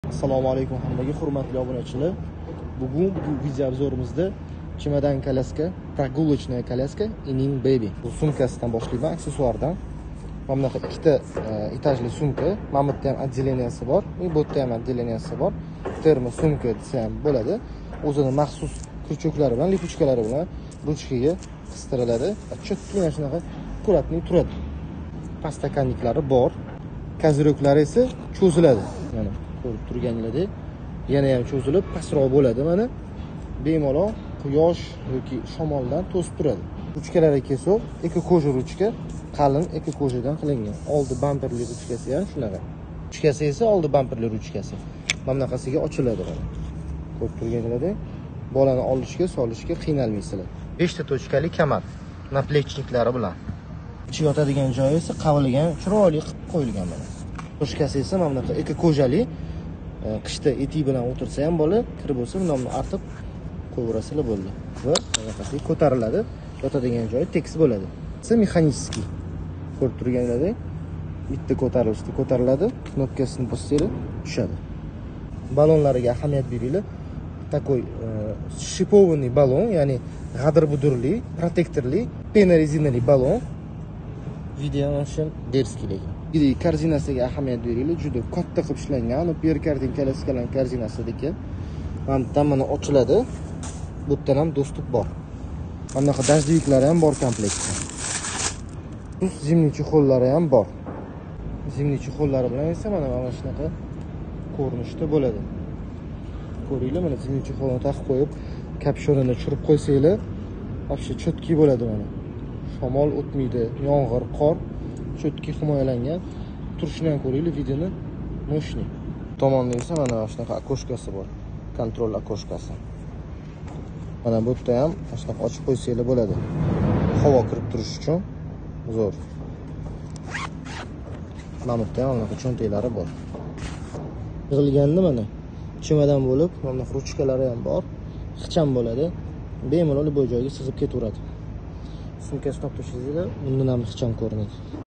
Assalomu alaykum hammaga hurmatli obunachilar. Bugun bu video obzorimizda chemodan kolyaska, прогулочная kolyaska Ining Baby. Bu sumkasidan boshlayman, aksessuardan. Mana bunaqa ikkita etajli sumka, mana bu yerda ham отделенияsi bor, bu yerda ham отделенияsi bor. Termo sumka desa ham bo'ladi. O'zining maxsus kurchoklari bilan, lipuchkalari bilan ruchkaga qistiriladi. Chotki mana shunaqa аккуратный turadi. Pastakanliklari bor. Koziroklari esa cho'ziladi. Mana ko'rib turganinglardek, yana ham cho'zilib pastroq bo'ladi. Mana bemalol quyosh yoki shamoldan to'sib turadi. Ruchkalari kesoq, eko-koja ruchka, qalin eko-kojadan qilingan. Oldi bamperli ruchkasi ham shunaqa. Ruchkasi esa oldi bamperli ruchkasi. Mana bunaqasiga ochiladi mana. Ko'rib turganinglardek, bolani olishga, solishga qiynalmaysizlar. 5 ta tochkali kamar, naplechniklari bilan. Ichi yotadigan joyi esa qavilgan, chiroyli qilib qo'yilgan mana. Ruchkasi esa mana bunaqa eko-kojali. Qishda etik bilan o'tirsa ham bola, kirib bo'lsa, bundan artib qo'yverasizlar bo'ldi. Va bunaqasi ko'tariladi. Yotadigan joyi tekis bo'ladi. Esa mexaniskiy. Ko'rib turganinglardek, bitta ko'tarilishda ko'tariladi, knopkasini bossanglar tushadi. Balonlariga ahamiyat beringlar. Takoy shipovanный balon, ya'ni g'adir-budurli, protektorli, pena-rezinali balon. Video o'shan derskiy lekin. Korzinasiga ahamiyat beringlar, juda katta qilib ishlangan. Perkardin kolyaskalar korzinasida ekan. Mana ochiladi. Bu yerdan ham dostуп bor. Mana bunaqa dajdiviklari ham bor komplektda. Zimniy chexollari ham bor. Zimniy chexollari bilan esa mana shunaqa ko'rinishda bo'ladi. Ko'ringlar, mana zimniy chexolni taqib qo'yib, kapshonini tushirib qo'ysanglar, вообще chotki bo'ladi mana. Shamol o'tmaydi, yomg'ir, qor chotki himoyalangan. Turishini ham ko'ringlar videoni. Moshni. Tomonda esa mana shunaqa akoshkasi bor. Kontrol akoshkasi. Mana bu yerda ham shunaqa ochib qo'ysanglar bo'ladi. Havo kirib turish uchun zo'r. Mana bu yerda ham bunaqa cho'ntaklari bor. Yig'ilganda mana chemodan bo'lib, mana ruchkalari ham bor. Ixcham bo'ladi. Bemalol bu joyga sig'ib ketaveradi. Sumkasini topib tashlaysizlar, undan ham ixcham ko'rinadi.